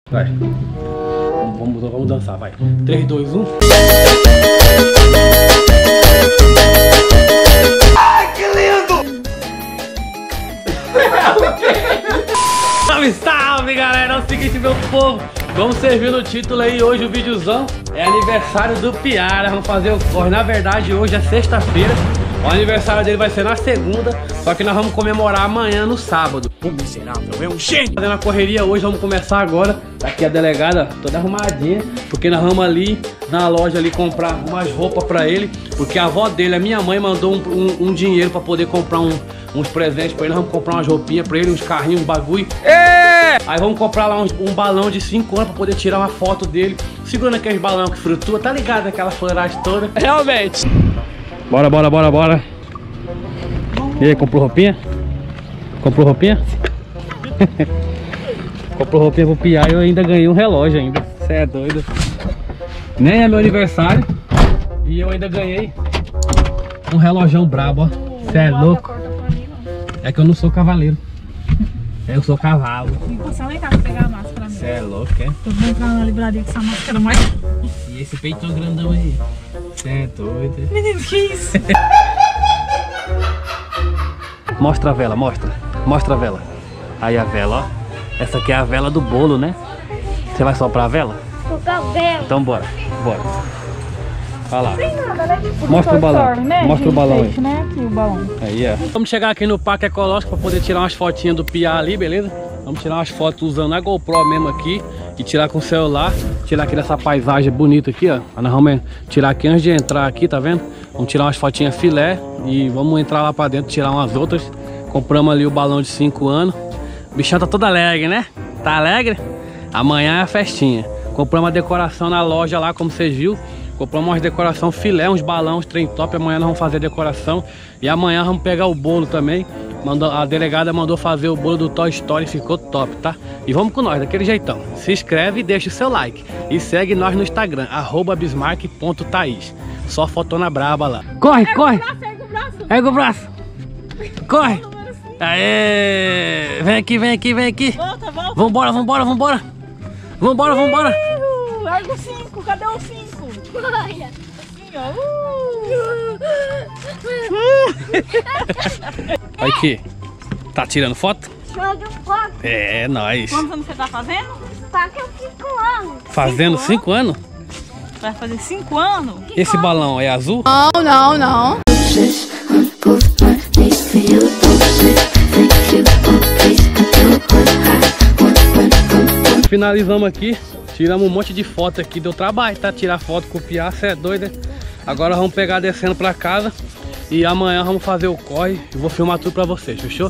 Vai. Vamos dançar, vai. 3, 2, 1. Ai, que lindo! Salve, salve, galera! É o seguinte, meu povo. Vamos servir no título aí hoje o videozão. É aniversário do Piara. Vamos fazer o corre. Na verdade, hoje é sexta-feira. O aniversário dele vai ser na segunda, só que nós vamos comemorar amanhã no sábado. O miserável é um gênio! Fazendo a correria hoje, vamos começar agora. Tá aqui a delegada, toda arrumadinha, porque nós vamos ali na loja ali comprar umas roupas pra ele, porque a avó dele, a minha mãe, mandou um dinheiro pra poder comprar uns presentes pra ele. Nós vamos comprar umas roupinhas pra ele, uns carrinhos, uns bagulho. Aí vamos comprar lá um balão de 5 anos pra poder tirar uma foto dele, segurando aqueles balão que flutua, tá ligado naquela fuleiragem toda. Realmente! Bora. E aí, comprou roupinha? Comprou roupinha? Comprou roupinha pro Piá e eu ainda ganhei um relógio ainda. Cê é doido. Nem é meu aniversário e eu ainda ganhei um relógio brabo, ó. Cê é louco. É que eu não sou cavaleiro. Eu sou cavalo. Vim passar lá em casa pegar a máscara. Cê é louco, é? Eu vou entrar na livraria com essa máscara mais... E esse peitão grandão aí? Cê é doido. Menino, que isso? Mostra a vela, mostra a vela. Aí a vela, ó. Essa aqui é a vela do bolo, né? Você vai soprar a vela? Soprar a vela. Então bora. Vai lá. Tem nada, né? Mostra o balão. Né, Mostra o balão aí. Né? Aqui o balão. Aí, ó. Vamos chegar aqui no Parque Ecológico pra poder tirar umas fotinhas do Piá ali, beleza? Vamos tirar umas fotos usando a GoPro mesmo aqui e tirar com o celular. Tirar aqui dessa paisagem bonita aqui, ó. Nós vamos tirar aqui antes de entrar aqui, tá vendo? Vamos tirar umas fotinhas filé e vamos entrar lá pra dentro, tirar umas outras. Compramos ali o balão de 5 anos. O bichão tá todo alegre, né? Tá alegre? Amanhã é a festinha. Compramos a decoração na loja lá, como vocês viram. Compramos umas decoração filé, uns balões, trem top. Amanhã nós vamos fazer a decoração. E amanhã vamos pegar o bolo também. A delegada mandou fazer o bolo do Toy Story, ficou top, tá? E vamos com nós, daquele jeitão. Se inscreve e deixa o seu like. E segue nós no Instagram, @bismarck.thaís. Só fotona braba lá. Corre! Ergue o braço! Corre! Aê! Vem aqui! Volta! Vambora! Larga o 5, cadê o 5? Olha. Assim, ó. Olha aqui. Tá tirando foto? Show de foto. É, nóis. Quantos anos você tá fazendo? Tá que eu 5 anos. Fazendo 5 anos? Vai fazer 5 anos? Esse balão é azul? Não. Finalizamos aqui, tiramos um monte de foto aqui, deu trabalho, tá? Tirar foto com o Piá, cê é doido, né? Agora vamos pegar descendo pra casa e amanhã vamos fazer o corre e vou filmar tudo pra vocês, fechou?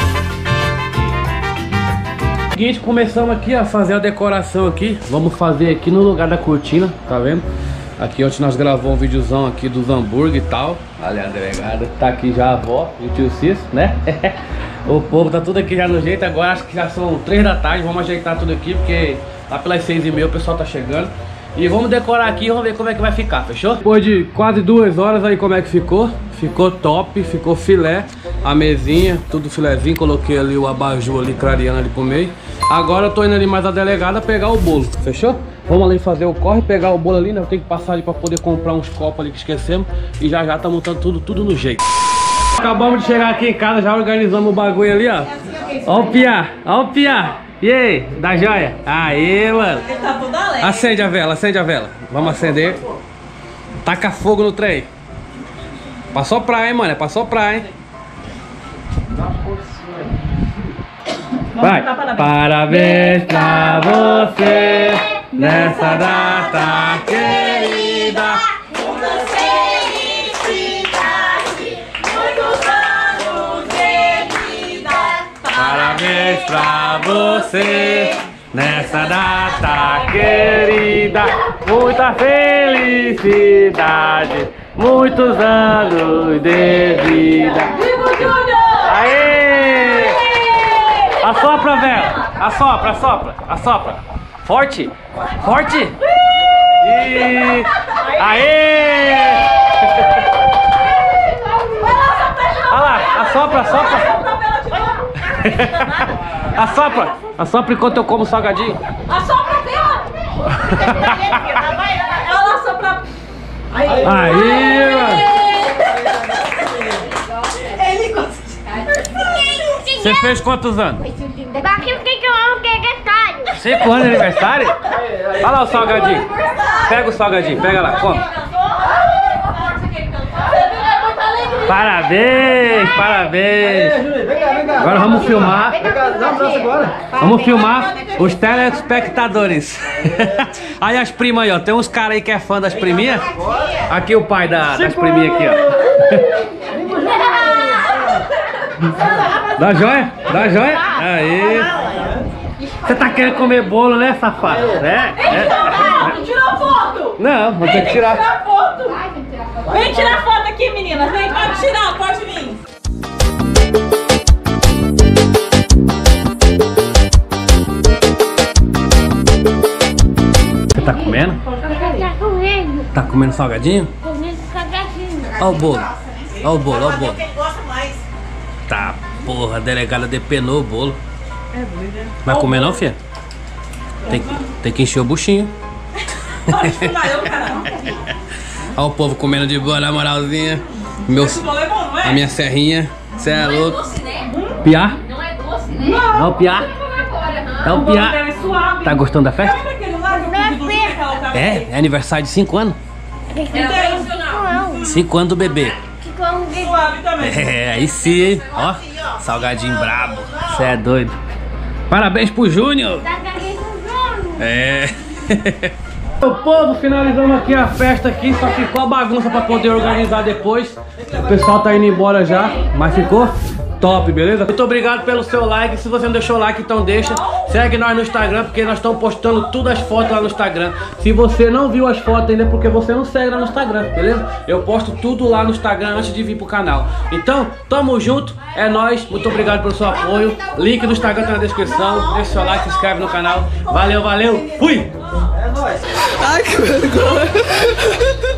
Seguinte, começamos aqui a fazer a decoração aqui. Vamos fazer aqui no lugar da cortina, tá vendo? Aqui ontem nós gravamos um videozão aqui dos hambúrguer e tal. Ali a delegada, tá aqui já a avó e o tio Cício, né? O povo tá tudo aqui já no jeito. Agora acho que já são 3 da tarde. Vamos ajeitar tudo aqui porque lá pelas 6h30 o pessoal tá chegando. E vamos decorar aqui e vamos ver como é que vai ficar, fechou? Depois de quase 2 horas aí, como é que ficou? Ficou top, ficou filé. A mesinha, tudo filézinho. Coloquei ali o abajur ali, clareando ali pro meio. Agora eu tô indo ali mais a delegada pegar o bolo, fechou? Vamos ali fazer o corre, pegar o bolo ali, né? Eu tenho que passar ali pra poder comprar uns copos ali que esquecemos. E já tá montando tudo no jeito. Acabamos de chegar aqui em casa, já organizamos o bagulho ali, ó. Ó o Piá. E aí, da joia? Aê, mano. Ele tá todo alegre. Acende a vela. Vamos acender. Taca fogo no trem. Pra soprar, hein, mano. É pra soprar, hein. Vai. Parabéns pra você nessa data querida. Muitas felicidades, muitos anos de vida. Parabéns pra você nessa data querida. Muita felicidade, muitos anos de vida. Aê! Assopra, velho! Assopra! Forte! E... Aê! Olha lá, assopra! Assopra enquanto eu como salgadinho. Assopra Ela só pra... Aí, mano. Você fez quantos anos? Daqui o que eu amo que é aniversário. 5 anos de aniversário? Olha lá o salgadinho. Pega o salgadinho, pega lá, come. Parabéns, parabéns. Agora vamos filmar. Vamos filmar os telespectadores. Aí as primas aí, ó. Tem uns caras aí que é fã das priminhas. Aqui o pai das priminhas aqui, ó. Dá joia? Dá joia? Aí. Você tá querendo comer bolo, né, safado? Tirou foto! Não, vou ter que tirar. Tirar foto! Vem tirar foto aqui, meninas. Vem, pode tirar, pode vir. Você tá comendo? Tá comendo. Tá comendo salgadinho? Comendo salgadinho. Olha o bolo. Olha o bolo, olha o bolo. Tá, porra, a delegada depenou o bolo. Vai comer não, filha? Tem que encher o buchinho. Olha o povo comendo de boa, na moralzinha. A minha serrinha. Cê é louco. Piá? Não é doce, né? É o piá? É o piá. Tá gostando da festa? É aniversário de 5 anos. 5 anos do bebê. Suave também. É, aí sim, hein? Ó, salgadinho brabo. Cê é doido. Parabéns pro Júnior. É. O povo, finalizamos aqui a festa aqui. Só ficou a bagunça pra poder organizar depois. O pessoal tá indo embora já, mas ficou top, beleza? Muito obrigado pelo seu like. Se você não deixou o like, então deixa. Segue nós no Instagram, porque nós estamos postando todas as fotos lá no Instagram. Se você não viu as fotos ainda, é porque você não segue lá no Instagram, beleza? Eu posto tudo lá no Instagram antes de vir pro canal. Então, tamo junto, é nóis. Muito obrigado pelo seu apoio. Link do Instagram tá na descrição. Deixa o seu like, se inscreve no canal. Valeu, valeu. Fui! Ai, que vergonha.